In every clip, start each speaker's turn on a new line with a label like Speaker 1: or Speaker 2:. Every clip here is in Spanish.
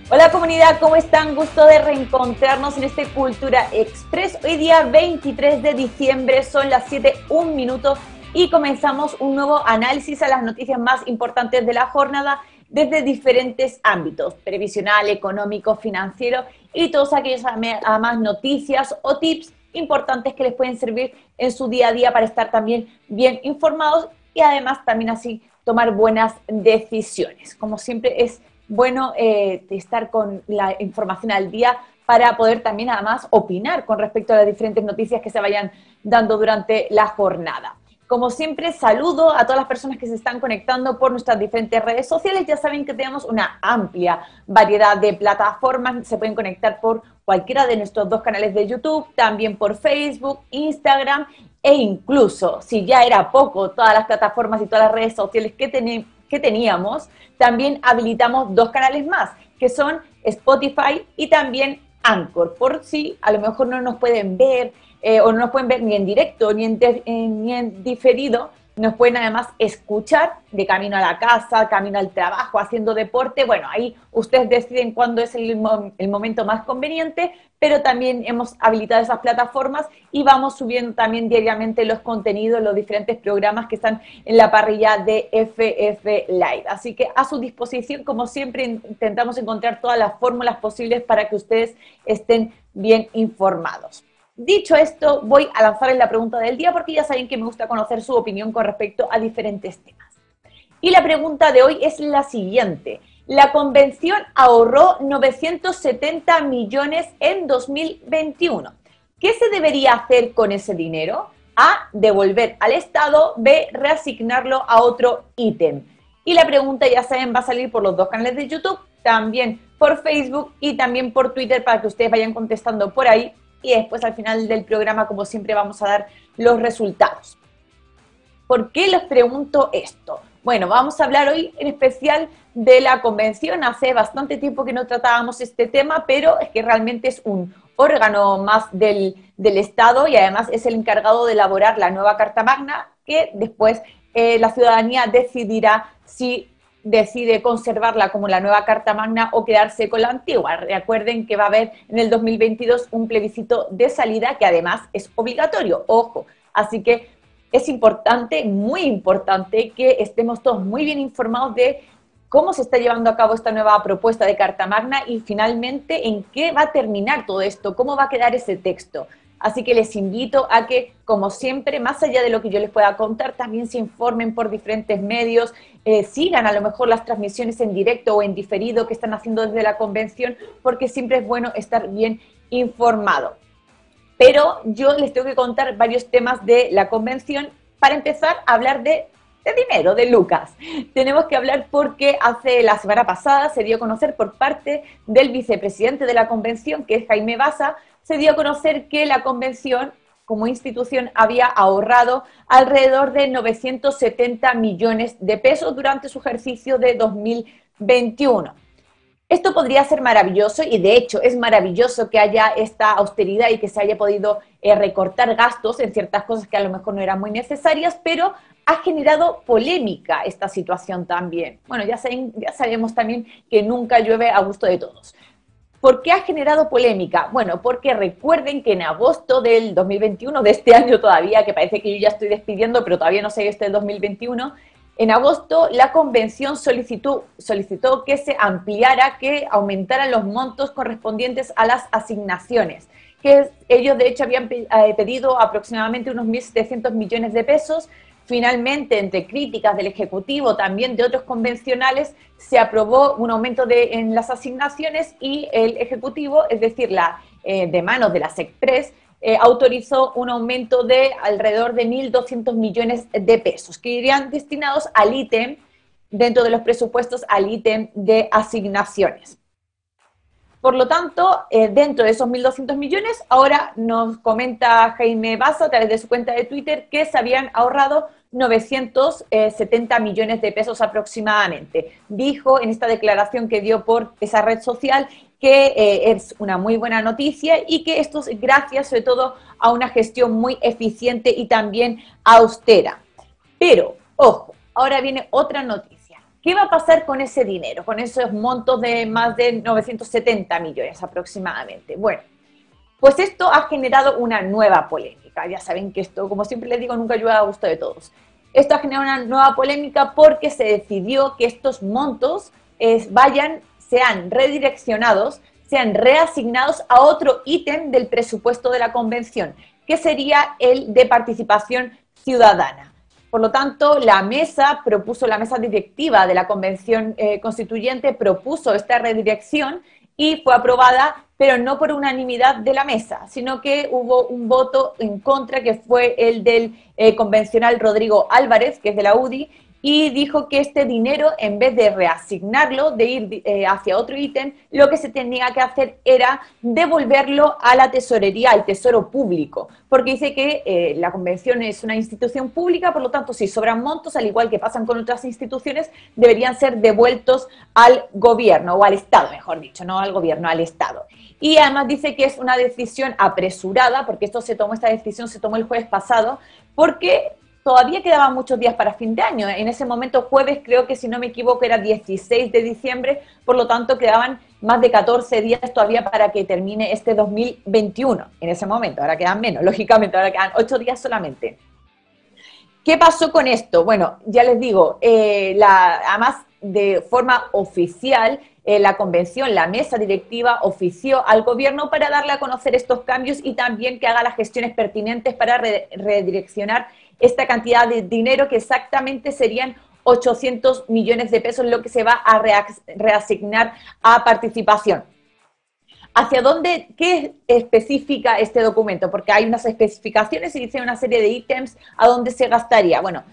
Speaker 1: Hola comunidad, ¿cómo están? Gusto de reencontrarnos en este Cultura Express. Hoy día 23 de diciembre, son las 7:01 y comenzamos un nuevo análisis a las noticias más importantes de la jornada desde diferentes ámbitos, previsional, económico, financiero y todos aquellos además noticias o tips importantes que les pueden servir en su día a día para estar también bien informados y además también así tomar buenas decisiones. Como siempre es bueno estar con la información al día para poder también además opinar con respecto a las diferentes noticias que se vayan dando durante la jornada. Como siempre, saludo a todas las personas que se están conectando por nuestras diferentes redes sociales. Ya saben que tenemos una amplia variedad de plataformas. Se pueden conectar por cualquiera de nuestros dos canales de YouTube, también por Facebook, Instagram e incluso, si ya era poco, todas las plataformas y todas las redes sociales que teníamos, también habilitamos dos canales más, que son Spotify y también Anchor, por si a lo mejor no nos pueden ver o no nos pueden ver ni en directo ni en diferido, nos pueden además escuchar de camino a la casa, camino al trabajo, haciendo deporte. Bueno, ahí ustedes deciden cuándo es el momento más conveniente, pero también hemos habilitado esas plataformas y vamos subiendo también diariamente los contenidos, los diferentes programas que están en la parrilla de FF Live. Así que a su disposición, como siempre, intentamos encontrar todas las fórmulas posibles para que ustedes estén bien informados. Dicho esto, voy a lanzarles la pregunta del día porque ya saben que me gusta conocer su opinión con respecto a diferentes temas. Y la pregunta de hoy es la siguiente. La convención ahorró 970 millones en 2021. ¿Qué se debería hacer con ese dinero? A, devolver al Estado. B, reasignarlo a otro ítem. Y la pregunta, ya saben, va a salir por los dos canales de YouTube, también por Facebook y también por Twitter para que ustedes vayan contestando por ahí. Y después al final del programa, como siempre, vamos a dar los resultados. ¿Por qué les pregunto esto? Bueno, vamos a hablar hoy en especial de la convención. Hace bastante tiempo que no tratábamos este tema, pero es que realmente es un órgano más del Estado y además es el encargado de elaborar la nueva Carta Magna que después la ciudadanía decidirá si decide conservarla como la nueva Carta Magna o quedarse con la antigua. Recuerden que va a haber en el 2022 un plebiscito de salida que además es obligatorio, ojo, así que es importante, muy importante que estemos todos muy bien informados de cómo se está llevando a cabo esta nueva propuesta de Carta Magna y finalmente en qué va a terminar todo esto, cómo va a quedar ese texto. Así que les invito a que, como siempre, más allá de lo que yo les pueda contar, también se informen por diferentes medios, sigan a lo mejor las transmisiones en directo o en diferido que están haciendo desde la convención, porque siempre es bueno estar bien informado. Pero yo les tengo que contar varios temas de la convención. Para empezar a hablar de dinero, de lucas. Tenemos que hablar porque la semana pasada se dio a conocer por parte del vicepresidente de la convención, que es Jaime Baza, se dio a conocer que la convención como institución había ahorrado alrededor de 970 millones de pesos durante su ejercicio de 2021. Esto podría ser maravilloso y de hecho es maravilloso que haya esta austeridad y que se haya podido recortar gastos en ciertas cosas que a lo mejor no eran muy necesarias, pero ha generado polémica esta situación también. Bueno, ya sabemos también que nunca llueve a gusto de todos. ¿Por qué ha generado polémica? Bueno, porque recuerden que en agosto del 2021, de este año todavía, que parece que yo ya estoy despidiendo, pero todavía no sé este del 2021, en agosto la convención solicitó que se ampliara, que aumentaran los montos correspondientes a las asignaciones, que ellos de hecho habían pedido aproximadamente unos 1.700 millones de pesos. Finalmente, entre críticas del Ejecutivo, también de otros convencionales, se aprobó un aumento en las asignaciones y el Ejecutivo, es decir, de manos de la SECPRES, autorizó un aumento de alrededor de 1.200 millones de pesos, que irían destinados al ítem, dentro de los presupuestos, al ítem de asignaciones. Por lo tanto, dentro de esos 1.200 millones, ahora nos comenta Jaime Baza a través de su cuenta de Twitter que se habían ahorrado 970 millones de pesos aproximadamente. Dijo en esta declaración que dio por esa red social que es una muy buena noticia y que esto es gracias sobre todo a una gestión muy eficiente y también austera. Pero, ojo, ahora viene otra noticia. ¿Qué va a pasar con ese dinero, con esos montos de más de 970 millones aproximadamente? Bueno, pues esto ha generado una nueva polémica. Ya saben que esto, como siempre les digo, nunca llueve a gusto de todos. Esto ha generado una nueva polémica porque se decidió que estos montos sean redireccionados, sean reasignados a otro ítem del presupuesto de la convención, que sería el de participación ciudadana. Por lo tanto, la mesa directiva de la convención constituyente propuso esta redirección y fue aprobada, pero no por unanimidad de la mesa, sino que hubo un voto en contra, que fue el del convencional Rodrigo Álvarez, que es de la UDI, y dijo que este dinero, en vez de reasignarlo, de ir hacia otro ítem, lo que se tenía que hacer era devolverlo a la tesorería, al tesoro público, porque dice que la convención es una institución pública, por lo tanto, si sobran montos, al igual que pasan con otras instituciones, deberían ser devueltos al gobierno, o al Estado, mejor dicho, no al gobierno, al Estado. Y además dice que es una decisión apresurada, porque esta decisión se tomó el jueves pasado, porque todavía quedaban muchos días para fin de año. En ese momento, jueves, creo que si no me equivoco, era 16 de diciembre, por lo tanto quedaban más de 14 días todavía para que termine este 2021. En ese momento, ahora quedan menos, lógicamente, ahora quedan 8 días solamente. ¿Qué pasó con esto? Bueno, ya les digo, además de forma oficial, la convención, la mesa directiva, ofició al gobierno para darle a conocer estos cambios y también que haga las gestiones pertinentes para redireccionar esta cantidad de dinero, que exactamente serían 800 millones de pesos, lo que se va a reasignar a participación. ¿Hacia dónde, qué especifica este documento? Porque hay unas especificaciones y dice una serie de ítems a dónde se gastaría. Bueno,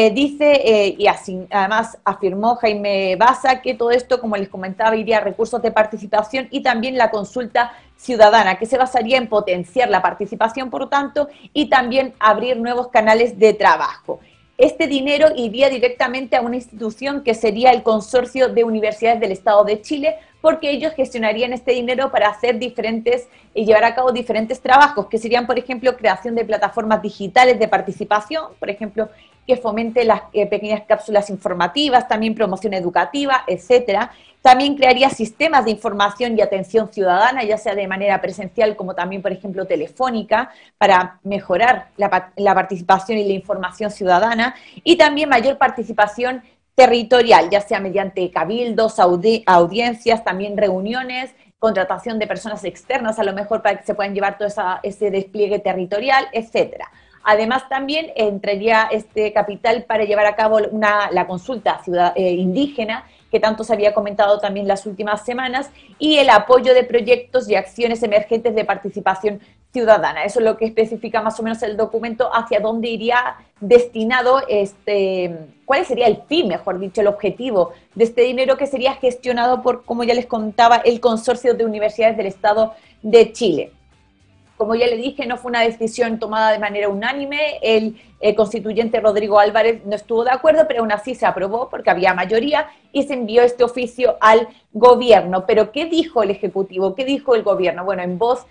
Speaker 1: y así, además afirmó Jaime Basa que todo esto, como les comentaba, iría a recursos de participación y también la consulta ciudadana, que se basaría en potenciar la participación, por lo tanto, y también abrir nuevos canales de trabajo. Este dinero iría directamente a una institución que sería el Consorcio de Universidades del Estado de Chile, porque ellos gestionarían este dinero para hacer y llevar a cabo diferentes trabajos, que serían, por ejemplo, creación de plataformas digitales de participación, por ejemplo, que fomente las pequeñas cápsulas informativas, también promoción educativa, etcétera. También crearía sistemas de información y atención ciudadana, ya sea de manera presencial como también, por ejemplo, telefónica, para mejorar la participación y la información ciudadana, y también mayor participación territorial, ya sea mediante cabildos, audiencias, también reuniones, contratación de personas externas, a lo mejor para que se puedan llevar todo ese despliegue territorial, etcétera. Además, también entraría este capital para llevar a cabo la consulta indígena, que tanto se había comentado también las últimas semanas, y el apoyo de proyectos y acciones emergentes de participación ciudadana. Eso es lo que especifica más o menos el documento, hacia dónde iría destinado cuál sería el fin, mejor dicho, el objetivo de este dinero, que sería gestionado por, como ya les contaba, el Consorcio de Universidades del Estado de Chile. Como ya le dije, no fue una decisión tomada de manera unánime. El constituyente Rodrigo Álvarez no estuvo de acuerdo, pero aún así se aprobó porque había mayoría y se envió este oficio al gobierno. Pero ¿qué dijo el Ejecutivo? ¿Qué dijo el gobierno? Bueno, en voz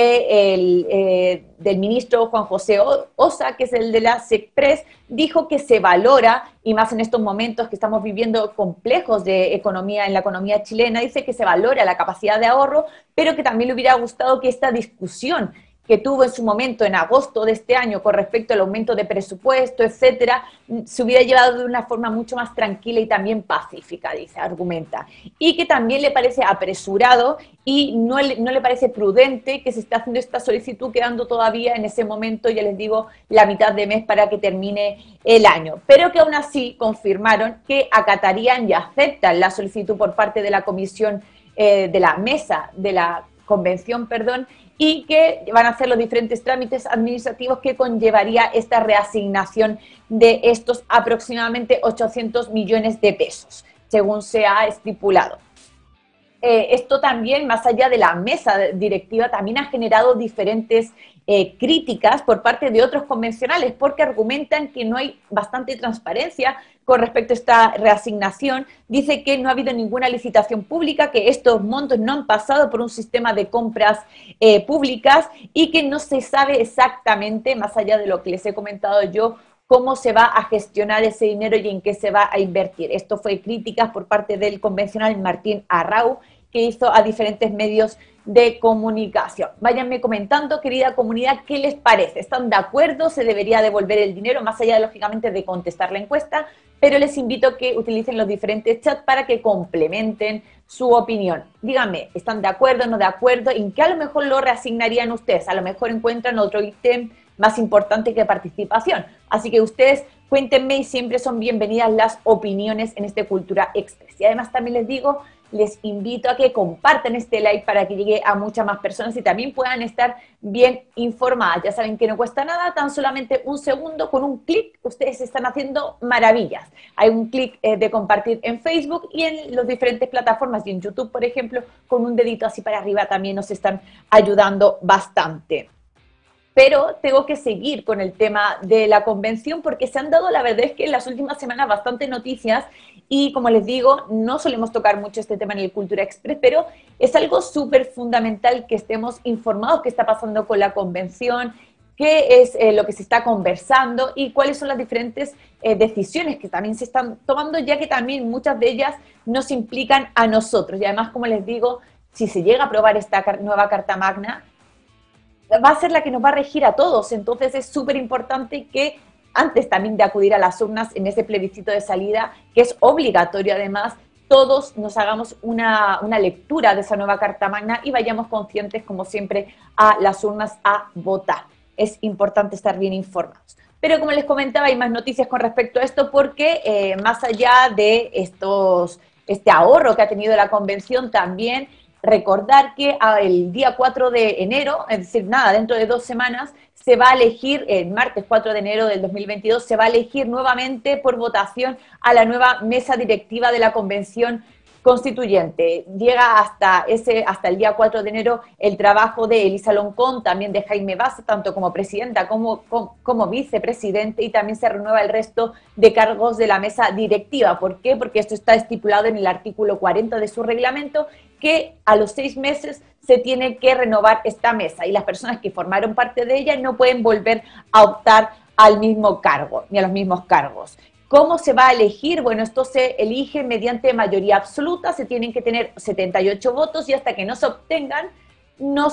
Speaker 1: del ministro Juan José Ossa, que es el de la SECPRES, dijo que se valora, y más en estos momentos que estamos viviendo complejos de economía en la economía chilena, dice que se valora la capacidad de ahorro, pero que también le hubiera gustado que esta discusión que tuvo en su momento en agosto de este año con respecto al aumento de presupuesto, etcétera, se hubiera llevado de una forma mucho más tranquila y también pacífica, dice, argumenta. Y que también le parece apresurado y no le parece prudente que se esté haciendo esta solicitud, quedando todavía en ese momento, ya les digo, la mitad de mes para que termine el año. Pero que aún así confirmaron que acatarían y aceptan la solicitud por parte de la comisión, de la mesa de la convención, perdón, y que van a hacer los diferentes trámites administrativos que conllevaría esta reasignación de estos aproximadamente 800 millones de pesos, según se ha estipulado. Esto también, más allá de la mesa directiva, también ha generado diferentes críticas por parte de otros convencionales, porque argumentan que no hay bastante transparencia con respecto a esta reasignación. Dice que no ha habido ninguna licitación pública, que estos montos no han pasado por un sistema de compras públicas y que no se sabe exactamente, más allá de lo que les he comentado yo, cómo se va a gestionar ese dinero y en qué se va a invertir. Esto fue críticas por parte del convencional Martín Arrau, que hizo a diferentes medios de comunicación. Váyanme comentando, querida comunidad, ¿qué les parece? ¿Están de acuerdo? ¿Se debería devolver el dinero? Más allá, lógicamente, de contestar la encuesta, pero les invito a que utilicen los diferentes chats para que complementen su opinión. Díganme, ¿están de acuerdo, no de acuerdo? ¿En qué a lo mejor lo reasignarían ustedes? A lo mejor encuentran otro ítem más importante que participación. Así que ustedes cuéntenme y siempre son bienvenidas las opiniones en este Cultura Express. Y además también les digo, les invito a que compartan este live para que llegue a muchas más personas y también puedan estar bien informadas. Ya saben que no cuesta nada, tan solamente un segundo, con un clic ustedes están haciendo maravillas. Hay un clic de compartir en Facebook y en las diferentes plataformas y en YouTube, por ejemplo, con un dedito así para arriba también nos están ayudando bastante. Pero tengo que seguir con el tema de la convención porque se han dado, la verdad es que en las últimas semanas, bastantes noticias y como les digo, no solemos tocar mucho este tema en el Cultura Express, pero es algo súper fundamental que estemos informados qué está pasando con la convención, qué es lo que se está conversando y cuáles son las diferentes decisiones que también se están tomando, ya que también muchas de ellas nos implican a nosotros. Y además, como les digo, si se llega a aprobar esta nueva Carta Magna, va a ser la que nos va a regir a todos. Entonces es súper importante que antes también de acudir a las urnas en ese plebiscito de salida, que es obligatorio además, todos nos hagamos una lectura de esa nueva Carta Magna y vayamos conscientes, como siempre, a las urnas a votar. Es importante estar bien informados. Pero como les comentaba, hay más noticias con respecto a esto porque más allá de este ahorro que ha tenido la convención, también recordar que el día 4 de enero, es decir, nada, dentro de 2 semanas, se va a elegir, el martes 4 de enero del 2022, se va a elegir nuevamente por votación a la nueva mesa directiva de la Convención Constituyente. Llega hasta el día 4 de enero el trabajo de Elisa Loncón, también de Jaime Bassa, tanto como presidenta como vicepresidente, y también se renueva el resto de cargos de la mesa directiva. ¿Por qué? Porque esto está estipulado en el artículo 40 de su reglamento, que a los 6 meses se tiene que renovar esta mesa y las personas que formaron parte de ella no pueden volver a optar al mismo cargo, ni a los mismos cargos. ¿Cómo se va a elegir? Bueno, esto se elige mediante mayoría absoluta, se tienen que tener 78 votos y hasta que no se obtengan no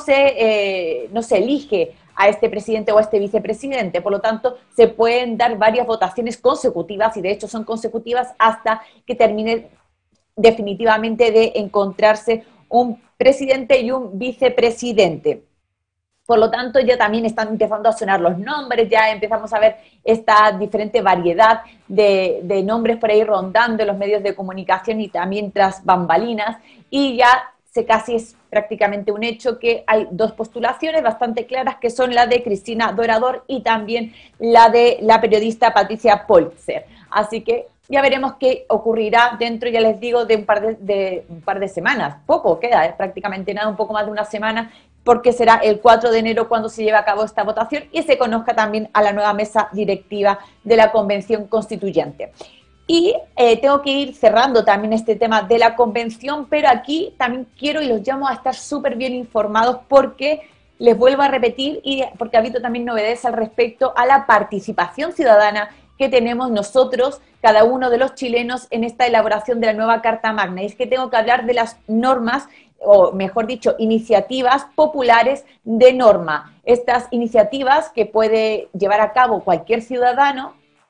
Speaker 1: se elige a este presidente o a este vicepresidente. Por lo tanto, se pueden dar varias votaciones consecutivas y de hecho son consecutivas hasta que termine definitivamente de encontrarse un presidente y un vicepresidente. Por lo tanto, ya también están empezando a sonar los nombres, ya empezamos a ver esta diferente variedad de nombres por ahí rondando en los medios de comunicación y también tras bambalinas, y ya casi es prácticamente un hecho que hay 2 postulaciones bastante claras, que son la de Cristina Dorador y también la de la periodista Patricia Polzer. Así que ya veremos qué ocurrirá dentro, ya les digo, de un par de semanas. Poco queda, prácticamente nada, un poco más de una semana, porque será el 4 de enero cuando se lleve a cabo esta votación y se conozca también a la nueva mesa directiva de la Convención Constituyente. Y tengo que ir cerrando también este tema de la convención, pero aquí también quiero y los llamo a estar súper bien informados porque les vuelvo a repetir y porque ha habido también novedades al respecto a la participación ciudadana que tenemos nosotros, cada uno de los chilenos, en esta elaboración de la nueva Carta Magna. Y es que tengo que hablar de las normas, o mejor dicho, iniciativas populares de norma. Estas iniciativas que puede llevar a cabo cualquier ciudadano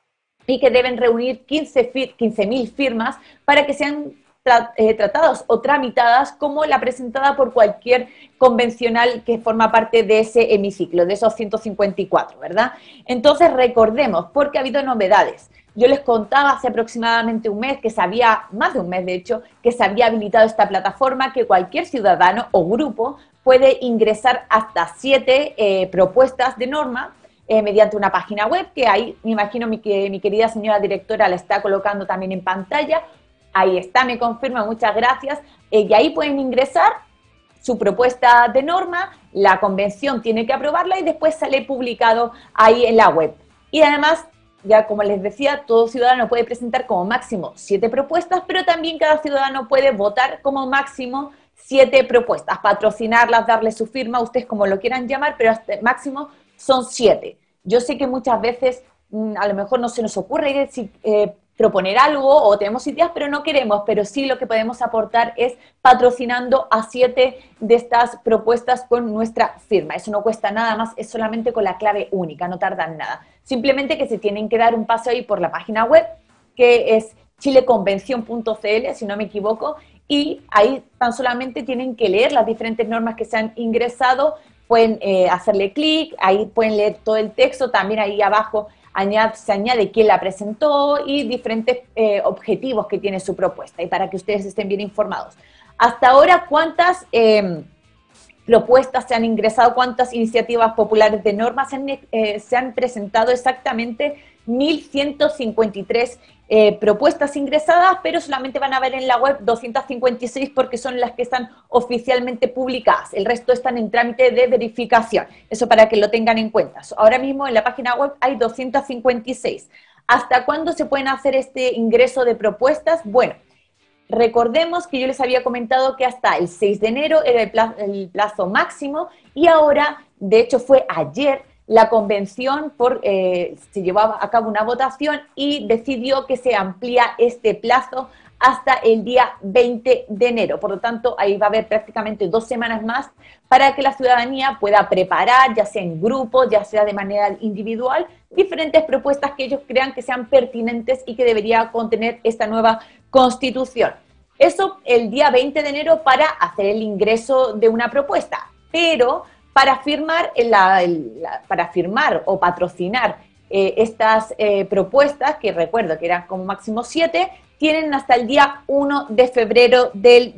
Speaker 1: y que deben reunir 15.000 firmas para que sean tratadas o tramitadas como la presentada por cualquier convencional que forma parte de ese hemiciclo, de esos 154, ¿verdad? Entonces recordemos, porque ha habido novedades. Yo les contaba hace aproximadamente un mes, más de un mes de hecho, que se había habilitado esta plataforma, que cualquier ciudadano o grupo puede ingresar hasta 7 propuestas de norma mediante una página web, que ahí me imagino que mi querida señora directora la está colocando también en pantalla. Ahí está, me confirma, muchas gracias. Y ahí pueden ingresar su propuesta de norma, la convención tiene que aprobarla y después sale publicado ahí en la web. Y además, ya como les decía, todo ciudadano puede presentar como máximo 7 propuestas, pero también cada ciudadano puede votar como máximo 7 propuestas, patrocinarlas, darle su firma, ustedes como lo quieran llamar, pero hasta máximo son 7. Yo sé que muchas veces a lo mejor no se nos ocurre proponer algo o tenemos ideas, pero no queremos, pero sí lo que podemos aportar es patrocinando a 7 de estas propuestas con nuestra firma. Eso no cuesta nada más, es solamente con la clave única, no tardan nada. Simplemente que se tienen que dar un paseo ahí por la página web, que es chileconvención.cl, si no me equivoco, y ahí tan solamente tienen que leer las diferentes normas que se han ingresado, pueden hacerle clic, ahí pueden leer todo el texto, también ahí abajo se añade quién la presentó y diferentes objetivos que tiene su propuesta, y para que ustedes estén bien informados. Hasta ahora, ¿cuántas propuestas se han ingresado? ¿Cuántas iniciativas populares de normas se han presentado? Exactamente 1.153 propuestas ingresadas, pero solamente van a ver en la web 256 porque son las que están oficialmente publicadas. El resto están en trámite de verificación. Eso para que lo tengan en cuenta. Ahora mismo en la página web hay 256. ¿Hasta cuándo se pueden hacer este ingreso de propuestas? Bueno, recordemos que yo les había comentado que hasta el 6 de enero era el plazo máximo, y ahora, de hecho fue ayer, la convención se llevó a cabo una votación y decidió que se amplía este plazo hasta el día 20 de enero. Por lo tanto, ahí va a haber prácticamente 2 semanas más para que la ciudadanía pueda preparar, ya sea en grupo, ya sea de manera individual, diferentes propuestas que ellos crean que sean pertinentes y que debería contener esta nueva constitución. Eso el día 20 de enero para hacer el ingreso de una propuesta, pero para firmar, para firmar o patrocinar estas propuestas, que recuerdo que eran como máximo 7, tienen hasta el día 1 de febrero del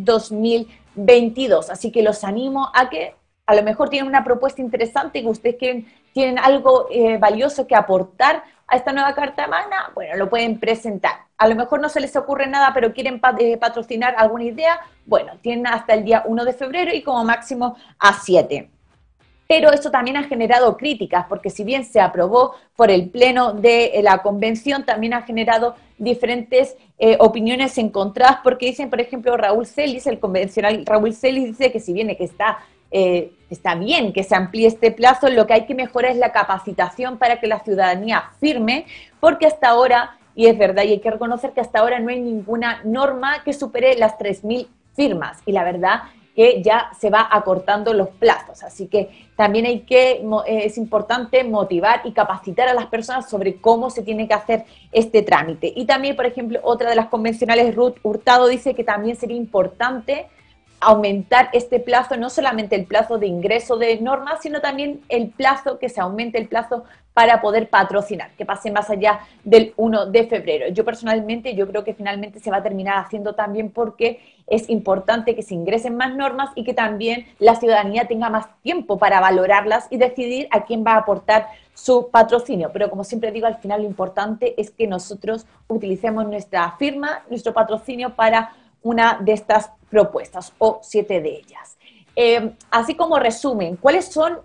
Speaker 1: 2022. Así que los animo a que a lo mejor tienen una propuesta interesante, que ustedes tienen algo valioso que aportar a esta nueva Carta Magna, bueno, lo pueden presentar. A lo mejor no se les ocurre nada, pero quieren patrocinar alguna idea, bueno, tienen hasta el día 1 de febrero y como máximo a 7. Pero eso también ha generado críticas, porque si bien se aprobó por el pleno de la convención, también ha generado diferentes opiniones encontradas, porque dicen, por ejemplo, Raúl Celis, el convencional Raúl Celis, dice que si bien que está bien que se amplíe este plazo, lo que hay que mejorar es la capacitación para que la ciudadanía firme, porque hasta ahora, y es verdad, y hay que reconocer que hasta ahora no hay ninguna norma que supere las 3.000 firmas, y la verdad que ya se va acortando los plazos, así que también es importante motivar y capacitar a las personas sobre cómo se tiene que hacer este trámite. Y también, por ejemplo, otra de las convencionales, Ruth Hurtado, dice que también sería importante aumentar este plazo, no solamente el plazo de ingreso de normas, sino también que se aumente el plazo para poder patrocinar, que pase más allá del 1 de febrero. Yo personalmente, yo creo que finalmente se va a terminar haciendo también porque es importante que se ingresen más normas y que también la ciudadanía tenga más tiempo para valorarlas y decidir a quién va a aportar su patrocinio. Pero como siempre digo, al final lo importante es que nosotros utilicemos nuestra firma, nuestro patrocinio para una de estas propuestas o 7 de ellas. Así como resumen, ¿cuáles son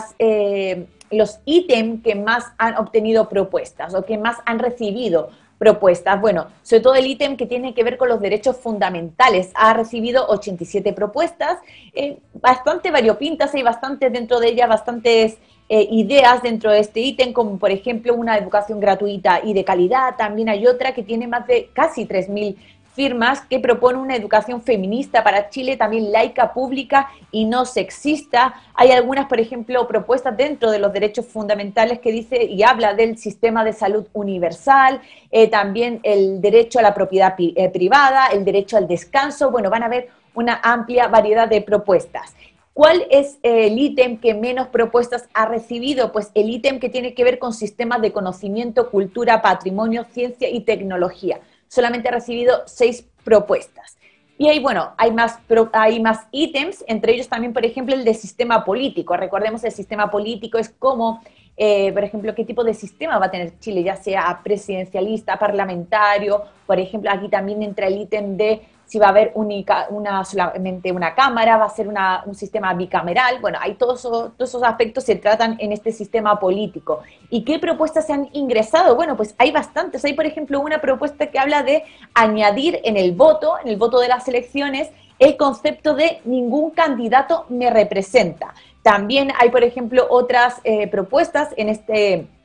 Speaker 1: los ítems que más han obtenido propuestas o que más han recibido propuestas? Bueno, sobre todo el ítem que tiene que ver con los derechos fundamentales ha recibido 87 propuestas, bastante variopintas, hay bastantes dentro de ellas, bastantes ideas dentro de este ítem, como por ejemplo una educación gratuita y de calidad. También hay otra que tiene más de casi 3.000 firmas, que propone una educación feminista para Chile, también laica, pública y no sexista. Hay algunas, por ejemplo, propuestas dentro de los derechos fundamentales que dice y habla del sistema de salud universal, también el derecho a la propiedad privada, el derecho al descanso. Bueno, van a ver una amplia variedad de propuestas. ¿Cuál es el ítem que menos propuestas ha recibido? Pues el ítem que tiene que ver con sistemas de conocimiento, cultura, patrimonio, ciencia y tecnología. Solamente ha recibido 6 propuestas. Y ahí, bueno, hay más ítems, entre ellos también, por ejemplo, el de sistema político. Recordemos, el sistema político es como, por ejemplo, qué tipo de sistema va a tener Chile, ya sea presidencialista, parlamentario. Por ejemplo, aquí también entra el ítem de si va a haber solamente una cámara, va a ser un sistema bicameral. Bueno, hay todos esos aspectos se tratan en este sistema político. ¿Y qué propuestas se han ingresado? Bueno, pues hay bastantes. Hay, por ejemplo, una propuesta que habla de añadir en el voto de las elecciones, el concepto de ningún candidato me representa. También hay, por ejemplo, otras propuestas en este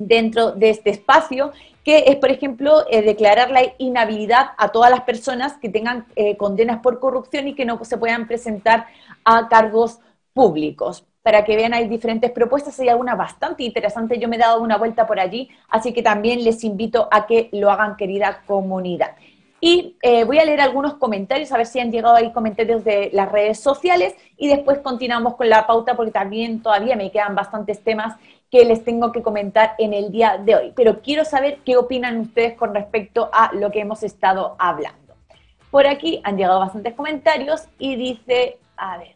Speaker 1: dentro de este espacio, que es, por ejemplo, declarar la inhabilidad a todas las personas que tengan condenas por corrupción y que no se puedan presentar a cargos públicos. Para que vean, hay diferentes propuestas, hay algunas bastante interesantes, yo me he dado una vuelta por allí, así que también les invito a que lo hagan, querida comunidad. Y voy a leer algunos comentarios, a ver si han llegado ahí comentarios de las redes sociales, y después continuamos con la pauta, porque también todavía me quedan bastantes temas que les tengo que comentar en el día de hoy. Pero quiero saber qué opinan ustedes con respecto a lo que hemos estado hablando. Por aquí han llegado bastantes comentarios y dice, a ver,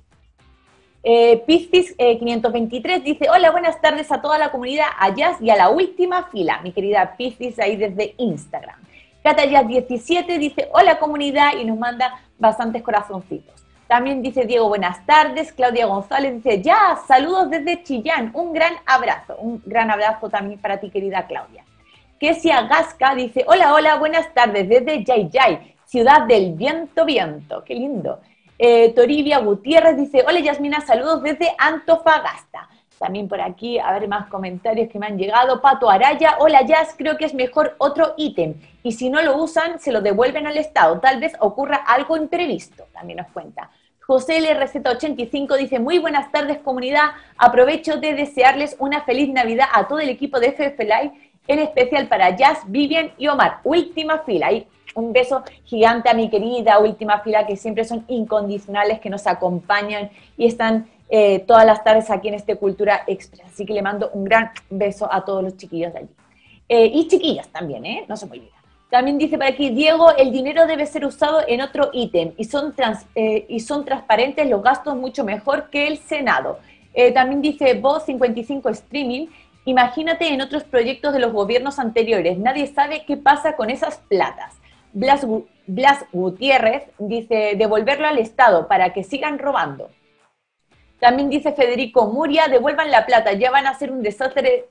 Speaker 1: Piscis 523 dice, hola, buenas tardes a toda la comunidad, a Jazz y a la última fila, mi querida Piscis ahí desde Instagram. Catayas17 dice, hola comunidad, y nos manda bastantes corazoncitos. También dice Diego, buenas tardes. Claudia González dice, ya, saludos desde Chillán, un gran abrazo también para ti, querida Claudia. Kesia Gasca dice, hola, hola, buenas tardes desde Yayay, ciudad del viento, qué lindo. Toribia Gutiérrez dice, hola Yasmina, saludos desde Antofagasta. También por aquí, a ver más comentarios que me han llegado. Pato Araya, hola Jazz, creo que es mejor otro ítem. Y si no lo usan, se lo devuelven al Estado. Tal vez ocurra algo imprevisto, también nos cuenta. José LRZ85 dice, muy buenas tardes comunidad, aprovecho de desearles una feliz Navidad a todo el equipo de FF Live, en especial para Jazz, Vivian y Omar. Última fila, y un beso gigante a mi querida última fila, que siempre son incondicionales, que nos acompañan y están todas las tardes aquí en este Cultura Express. Así que le mando un gran beso a todos los chiquillos de allí. Y chiquillas también, no se me olvida. También dice por aquí, Diego, el dinero debe ser usado en otro ítem y son transparentes los gastos mucho mejor que el Senado. También dice Voz 55 Streaming, imagínate en otros proyectos de los gobiernos anteriores, nadie sabe qué pasa con esas platas. Blas Gutiérrez dice, devolverlo al Estado para que sigan robando. También dice Federico Muria, devuelvan la plata, ya va a ser un desastre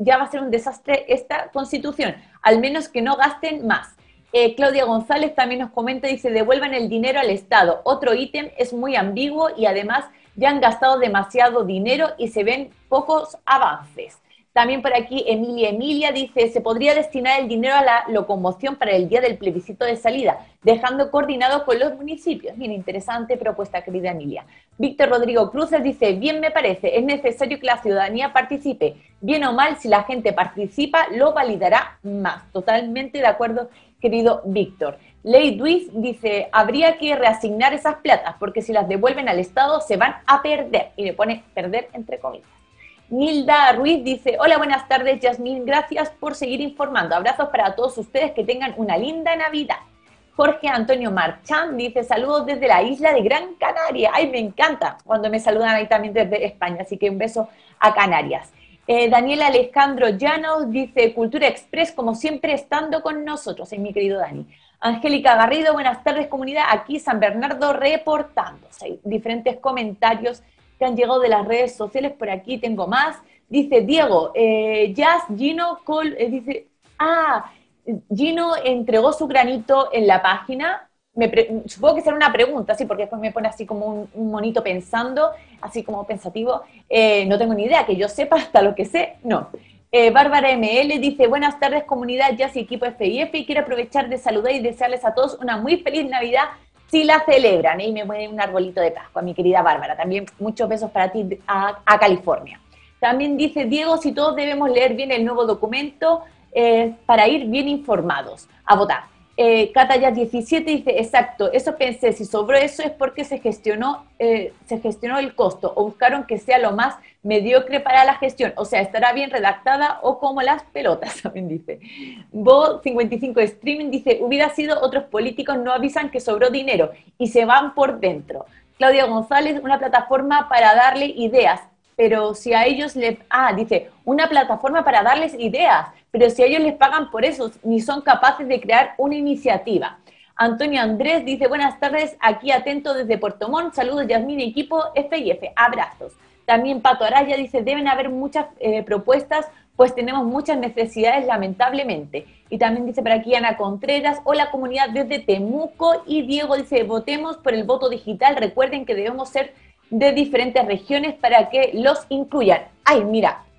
Speaker 1: esta constitución, al menos que no gasten más. Claudia González también nos comenta, dice, devuelvan el dinero al Estado. Otro ítem es muy ambiguo y además ya han gastado demasiado dinero y se ven pocos avances. También por aquí Emilia dice, se podría destinar el dinero a la locomoción para el día del plebiscito de salida, dejando coordinado con los municipios. Bien, interesante propuesta, querida Emilia. Víctor Rodrigo Cruces dice, bien me parece, es necesario que la ciudadanía participe. Bien o mal, si la gente participa, lo validará más. Totalmente de acuerdo, querido Víctor. Ley Duis dice, habría que reasignar esas platas, porque si las devuelven al Estado se van a perder. Y le pone perder entre comillas. Nilda Ruiz dice, hola, buenas tardes, Yasmín, gracias por seguir informando. Abrazos para todos ustedes, que tengan una linda Navidad. Jorge Antonio Marchán dice, saludos desde la isla de Gran Canaria. Ay, me encanta cuando me saludan ahí también desde España, así que un beso a Canarias. Daniel Alejandro Llanos dice, Cultura Express, como siempre, estando con nosotros, mi querido Dani. Angélica Garrido, buenas tardes, comunidad, aquí San Bernardo reportándose. Hay diferentes comentarios que han llegado de las redes sociales, por aquí tengo más. Dice Diego, Jazz, Gino, dice, Gino entregó su granito en la página. Supongo que será una pregunta, sí, porque después me pone así como un monito pensando, así como pensativo. No tengo ni idea, que yo sepa, hasta lo que sé, no. Bárbara ML dice, buenas tardes comunidad Jazz y equipo FIF, y quiero aprovechar de saludar y desearles a todos una muy feliz Navidad si la celebran, y me mueve un arbolito de Pascua, mi querida Bárbara. También muchos besos para ti a California. También dice Diego, si todos debemos leer bien el nuevo documento para ir bien informados a votar. Catayas17 dice, exacto, eso pensé, si sobró eso es porque se gestionó el costo o buscaron que sea lo más mediocre para la gestión, o sea, estará bien redactada o como las pelotas, también dice. Bo55 Streaming dice, hubiera sido otros políticos no avisan que sobró dinero y se van por dentro. Claudia González, una plataforma para darle ideas, pero si a ellos les... dice, una plataforma para darles ideas, pero si a ellos les pagan por eso, ni son capaces de crear una iniciativa. Antonio Andrés dice, buenas tardes, aquí atento desde Puerto Montt, saludos Yasmín y equipo FIF, abrazos. También Pato Araya dice, deben haber muchas propuestas, pues tenemos muchas necesidades lamentablemente. Y también dice por aquí Ana Contreras, hola comunidad desde Temuco, y Diego dice, votemos por el voto digital, recuerden que debemos ser de diferentes regiones para que los incluyan. Ay, mira,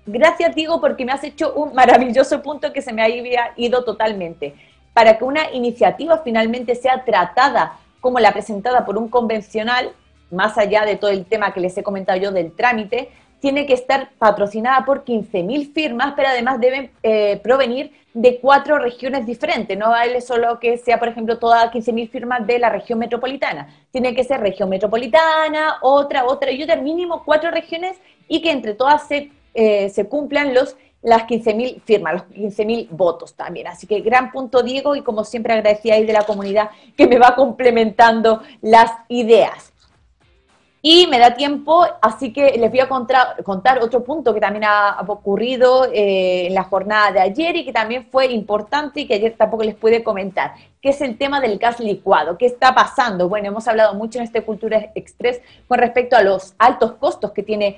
Speaker 1: Gracias, Diego, porque me has hecho un maravilloso punto que se me había ido totalmente. Para que una iniciativa finalmente sea tratada como la presentada por un convencional, más allá de todo el tema que les he comentado yo del trámite, tiene que estar patrocinada por 15.000 firmas, pero además deben provenir de 4 regiones diferentes. No vale solo que sea, por ejemplo, todas 15.000 firmas de la región metropolitana. Tiene que ser región metropolitana, otra y otra, mínimo 4 regiones, y que entre todas se cumplan las 15.000 firmas, los 15.000 votos también. Así que gran punto, Diego, y como siempre agradecida ahí de la comunidad que me va complementando las ideas. Y me da tiempo, así que les voy a contar otro punto que también ha ocurrido en la jornada de ayer y que también fue importante y que ayer tampoco les pude comentar, que es el tema del gas licuado. ¿Qué está pasando? Bueno, hemos hablado mucho en este Cultura Express con respecto a los altos costos que tiene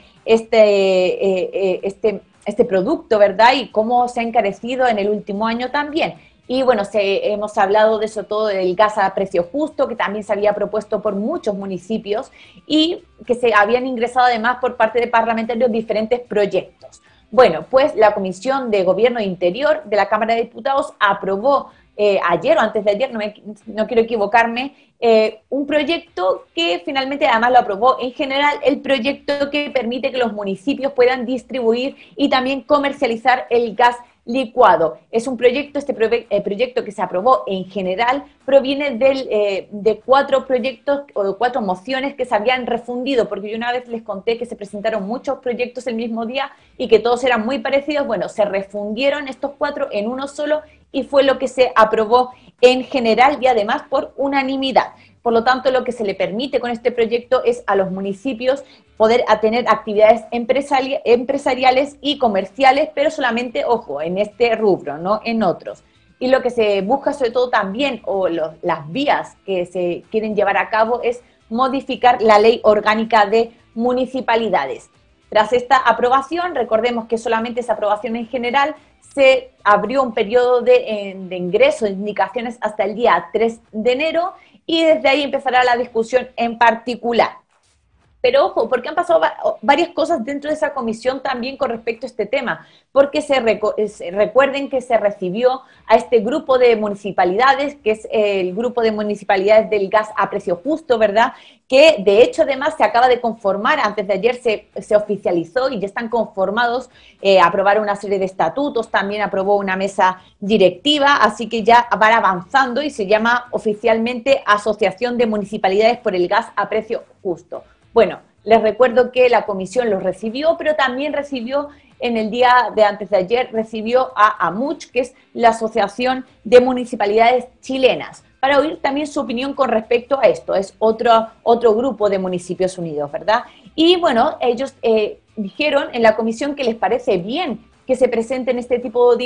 Speaker 1: este producto, ¿verdad? Y cómo se ha encarecido en el último año también. Y bueno, hemos hablado de eso todo, del gas a precio justo, que también se había propuesto por muchos municipios y que se habían ingresado además por parte de parlamentarios diferentes proyectos. Bueno, pues la Comisión de Gobierno e Interior de la Cámara de Diputados aprobó ayer o antes de ayer, no quiero equivocarme, un proyecto que finalmente además lo aprobó en general, el proyecto que permite que los municipios puedan distribuir y también comercializar el gas licuado. Es un proyecto, proyecto que se aprobó en general, proviene de 4 proyectos o de 4 mociones que se habían refundido, porque yo una vez les conté que se presentaron muchos proyectos el mismo día y que todos eran muy parecidos. Bueno, se refundieron estos 4 en uno solo y fue lo que se aprobó en general y además por unanimidad. Por lo tanto, lo que se le permite con este proyecto es a los municipios poder tener actividades empresariales y comerciales, pero solamente, ojo, en este rubro, no en otros. Y lo que se busca sobre todo también, o las vías que se quieren llevar a cabo, es modificar la ley orgánica de municipalidades. Tras esta aprobación, recordemos que solamente esa aprobación en general, se abrió un periodo de ingreso de indicaciones hasta el día 3 de enero y desde ahí empezará la discusión en particular. Pero ojo, porque han pasado varias cosas dentro de esa comisión también con respecto a este tema, porque recuerden que se recibió a este grupo de municipalidades, que es el grupo de municipalidades del gas a precio justo, ¿verdad? Que de hecho además se acaba de conformar, antes de ayer se oficializó y ya están conformados, aprobaron una serie de estatutos, también aprobó una mesa directiva, así que ya van avanzando y se llama oficialmente Asociación de Municipalidades por el Gas a Precio Justo. Bueno, les recuerdo que la comisión los recibió, pero también recibió en el día de antes de ayer, recibió a AMUCH, que es la Asociación de Municipalidades Chilenas, para oír también su opinión con respecto a esto. Es otro grupo de municipios unidos, ¿verdad? Y bueno, ellos dijeron en la comisión que les parece bien que se presenten este tipo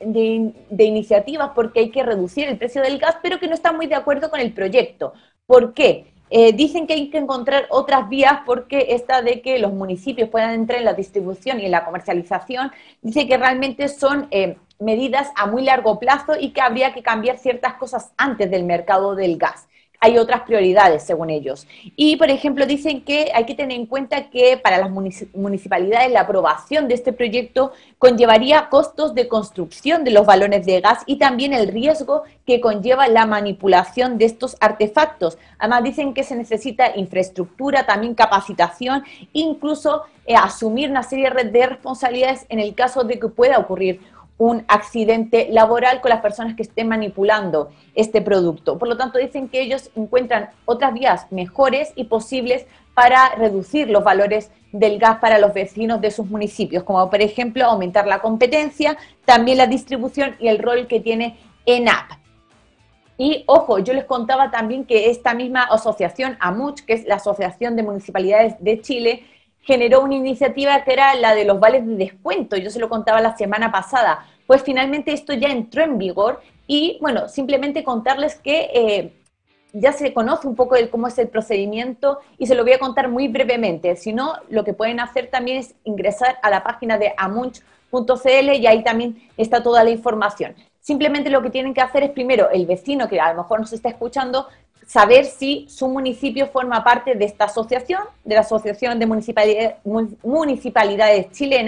Speaker 1: de iniciativas porque hay que reducir el precio del gas, pero que no están muy de acuerdo con el proyecto. ¿Por qué? Dicen que hay que encontrar otras vías porque esta de que los municipios puedan entrar en la distribución y en la comercialización, dice que realmente son medidas a muy largo plazo y que habría que cambiar ciertas cosas antes del mercado del gas. Hay otras prioridades, según ellos. Y, por ejemplo, dicen que hay que tener en cuenta que para las municipalidades la aprobación de este proyecto conllevaría costos de construcción de los balones de gas y también el riesgo que conlleva la manipulación de estos artefactos. Además, dicen que se necesita infraestructura, también capacitación, incluso asumir una serie de responsabilidades en el caso de que pueda ocurrir un accidente laboral con las personas que estén manipulando este producto. Por lo tanto, dicen que ellos encuentran otras vías mejores y posibles para reducir los valores del gas para los vecinos de sus municipios, como por ejemplo aumentar la competencia, también la distribución y el rol que tiene ENAP. Y ojo, yo les contaba también que esta misma asociación, AMUCH, que es la Asociación de Municipalidades de Chile, generó una iniciativa que era la de los vales de descuento. Yo se lo contaba la semana pasada. Pues finalmente esto ya entró en vigor y, bueno, simplemente contarles que ya se conoce un poco de cómo es el procedimiento y se lo voy a contar muy brevemente. Si no, lo que pueden hacer también es ingresar a la página de amunch.cl y ahí también está toda la información. Simplemente lo que tienen que hacer es primero, el vecino que a lo mejor nos está escuchando, saber si su municipio forma parte de esta asociación, de la Asociación de Municipalidades Chilenas,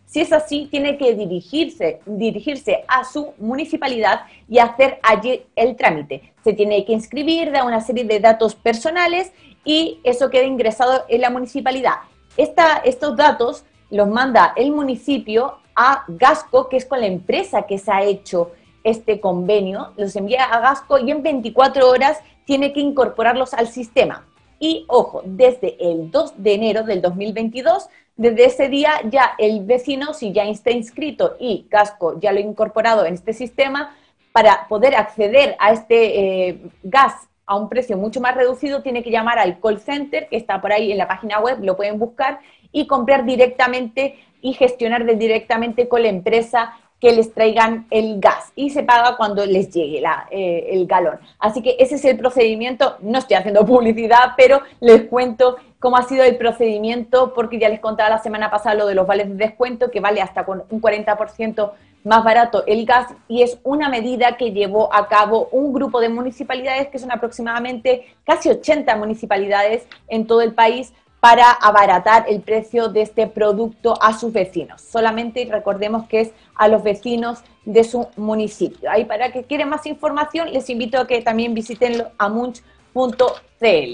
Speaker 1: Si es así, tiene que dirigirse a su municipalidad y hacer allí el trámite. Se tiene que inscribir, da una serie de datos personales y eso queda ingresado en la municipalidad. Estos datos los manda el municipio a Gasco, que es con la empresa que se ha hecho este convenio, los envía a Gasco y en 24 horas tiene que incorporarlos al sistema. Y ojo, desde el 2 de enero del 2022, desde ese día ya el vecino, si ya está inscrito y Gasco ya lo ha incorporado en este sistema, para poder acceder a este gas a un precio mucho más reducido, tiene que llamar al call center, que está por ahí en la página web, lo pueden buscar, y comprar directamente y gestionar directamente con la empresa que les traigan el gas y se paga cuando les llegue el galón. Así que ese es el procedimiento. No estoy haciendo publicidad, pero les cuento cómo ha sido el procedimiento, porque ya les contaba la semana pasada lo de los vales de descuento, que vale hasta con un 40% más barato el gas, y es una medida que llevó a cabo un grupo de municipalidades, que son aproximadamente casi 80 municipalidades en todo el país, para abaratar el precio de este producto a sus vecinos. Solamente recordemos que es a los vecinos de su municipio. Ahí, para que quieren más información, les invito a que también visiten amunch.cl.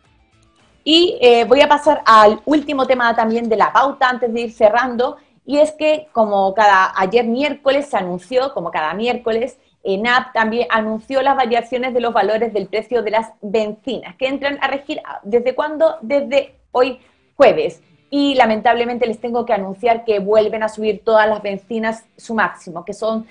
Speaker 1: Y voy a pasar al último tema también de la pauta antes de ir cerrando, y es que ayer miércoles se anunció, como cada miércoles, ENAP también anunció las variaciones de los valores del precio de las bencinas, que entran a regir, ¿desde cuándo? Desde hoy jueves. Y lamentablemente les tengo que anunciar que vuelven a subir todas las bencinas su máximo, que son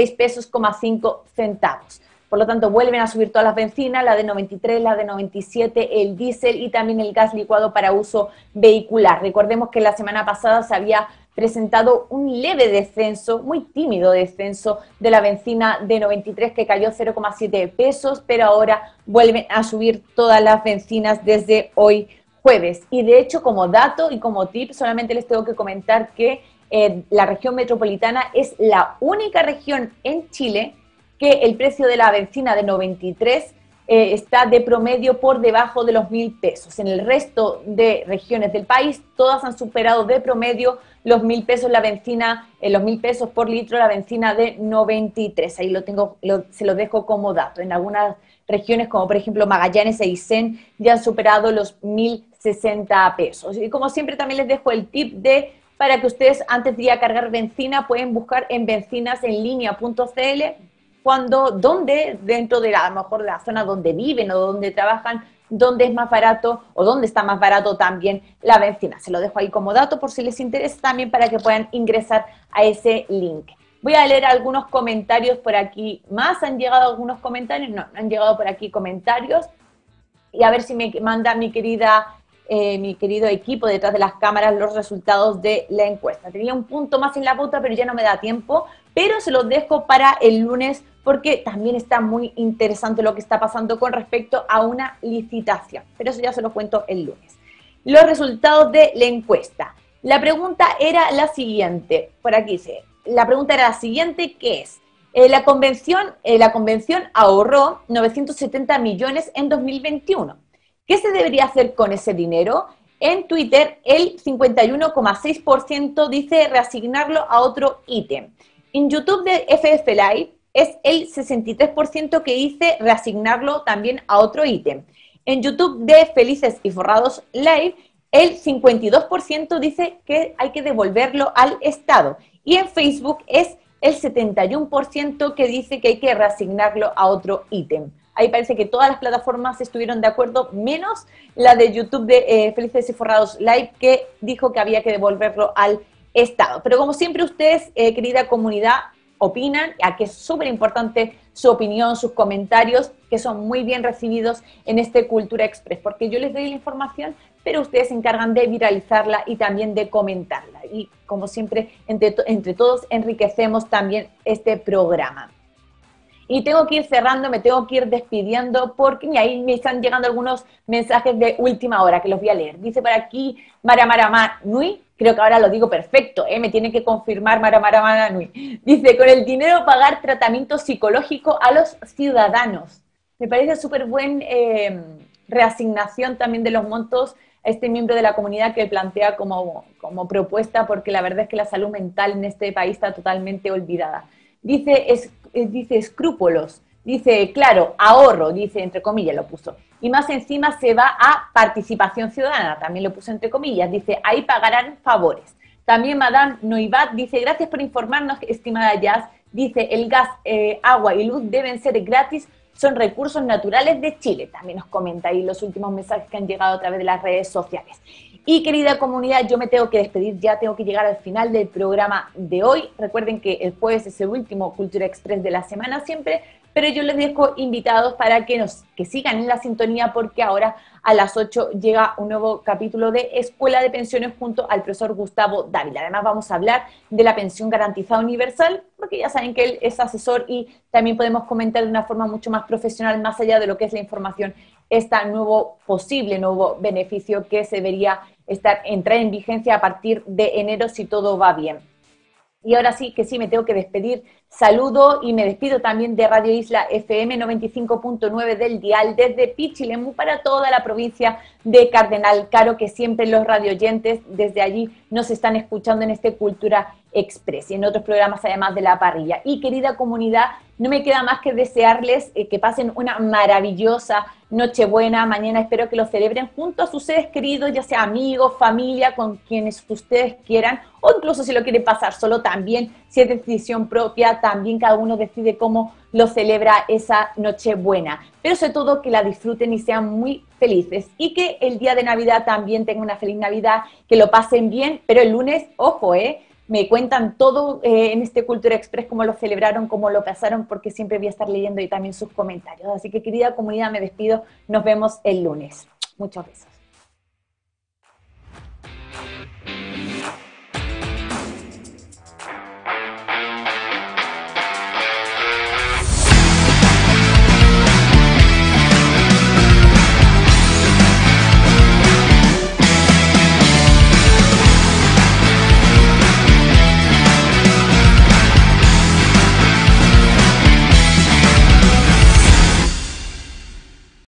Speaker 1: 6,5 pesos. Por lo tanto, vuelven a subir todas las bencinas, la de 93, la de 97, el diésel y también el gas licuado para uso vehicular. Recordemos que la semana pasada se había presentado un leve descenso, muy tímido descenso de la bencina de 93, que cayó 0,7 pesos, pero ahora vuelven a subir todas las bencinas desde hoy jueves. Y de hecho, como dato y como tip, solamente les tengo que comentar que la región metropolitana es la única región en Chile que el precio de la bencina de 93 está de promedio por debajo de los 1.000 pesos. En el resto de regiones del país, todas han superado de promedio los 1.000 pesos la bencina, los 1.000 pesos por litro la bencina de 93. Ahí se lo dejo como dato. En algunas regiones, como por ejemplo Magallanes e Aysén, ya han superado los 1.060 pesos. Y como siempre también les dejo el tip para que ustedes antes de ir a cargar bencina pueden buscar en bencinasenlinea.cl dónde dentro de a lo mejor de la zona donde viven o donde trabajan, dónde es más barato o dónde está más barato también la bencina. Se lo dejo ahí como dato por si les interesa también, para que puedan ingresar a ese link. Voy a leer algunos comentarios por aquí más. ¿Han llegado algunos comentarios? No, no han llegado por aquí comentarios. Y a ver si me manda mi querido equipo detrás de las cámaras los resultados de la encuesta. Tenía un punto más en la pauta, pero ya no me da tiempo, pero se los dejo para el lunes, porque también está muy interesante lo que está pasando con respecto a una licitación, pero eso ya se lo cuento el lunes. Los resultados de la encuesta. La pregunta era la siguiente, por aquí dice, la pregunta era la siguiente, que es, la convención ahorró 970 millones en 2021. ¿Qué se debería hacer con ese dinero? En Twitter, el 51,6% dice reasignarlo a otro ítem. En YouTube de FF Live es el 63% que dice reasignarlo también a otro ítem. En YouTube de Felices y Forrados Live, el 52% dice que hay que devolverlo al Estado. Y en Facebook es el 71% que dice que hay que reasignarlo a otro ítem. Ahí parece que todas las plataformas estuvieron de acuerdo, menos la de YouTube de Felices y Forrados Live, que dijo que había que devolverlo al Estado. Pero como siempre ustedes, querida comunidad, opinan, a que es súper importante su opinión, sus comentarios, que son muy bien recibidos en este Cultura Express, porque yo les doy la información, pero ustedes se encargan de viralizarla y también de comentarla. Y como siempre, entre todos enriquecemos también este programa. Y tengo que ir cerrando, me tengo que ir despidiendo, porque ahí me están llegando algunos mensajes de última hora que los voy a leer. Dice por aquí Mara Nui, creo que ahora lo digo perfecto, me tiene que confirmar Mara Nui. Dice, con el dinero pagar tratamiento psicológico a los ciudadanos. Me parece súper buen reasignación también de los montos este miembro de la comunidad que plantea como propuesta, porque la verdad es que la salud mental en este país está totalmente olvidada. Dice escrúpulos, dice, claro, ahorro, dice, entre comillas lo puso. Y más encima se va a participación ciudadana, también lo puso entre comillas, dice, ahí pagarán favores. También Madame Noivat dice, gracias por informarnos, estimada Jazz, dice, el gas, agua y luz deben ser gratis, son recursos naturales de Chile. También nos comenta ahí los últimos mensajes que han llegado a través de las redes sociales. Y querida comunidad, yo me tengo que despedir, ya tengo que llegar al final del programa de hoy. Recuerden que el jueves es el último Cultura Express de la semana siempre, pero yo les dejo invitados para que sigan en la sintonía, porque ahora a las 8 llega un nuevo capítulo de Escuela de Pensiones junto al profesor Gustavo Dávila. Además vamos a hablar de la pensión garantizada universal, porque ya saben que él es asesor y también podemos comentar de una forma mucho más profesional, más allá de lo que es la información, este nuevo beneficio que se debería entrar en vigencia a partir de enero si todo va bien. Y ahora sí que sí, me tengo que despedir. Saludo y me despido también de Radio Isla FM 95.9 del dial desde Pichilemu para toda la provincia de Cardenal Caro, que siempre los radioyentes desde allí nos están escuchando en este Cultura Express y en otros programas además de La Parrilla. Y querida comunidad, no me queda más que desearles que pasen una maravillosa Nochebuena. Mañana espero que lo celebren junto a sus seres queridos, ya sea amigos, familia, con quienes ustedes quieran, o incluso si lo quieren pasar solo también, si es decisión propia, también cada uno decide cómo lo celebra esa Nochebuena. Pero sobre todo que la disfruten y sean muy felices. Y que el día de Navidad también tengan una feliz Navidad, que lo pasen bien, pero el lunes, ojo, me cuentan todo en este Cultura Express, cómo lo celebraron, cómo lo pasaron, porque siempre voy a estar leyendo y también sus comentarios. Así que, querida comunidad, me despido. Nos vemos el lunes. Muchos besos.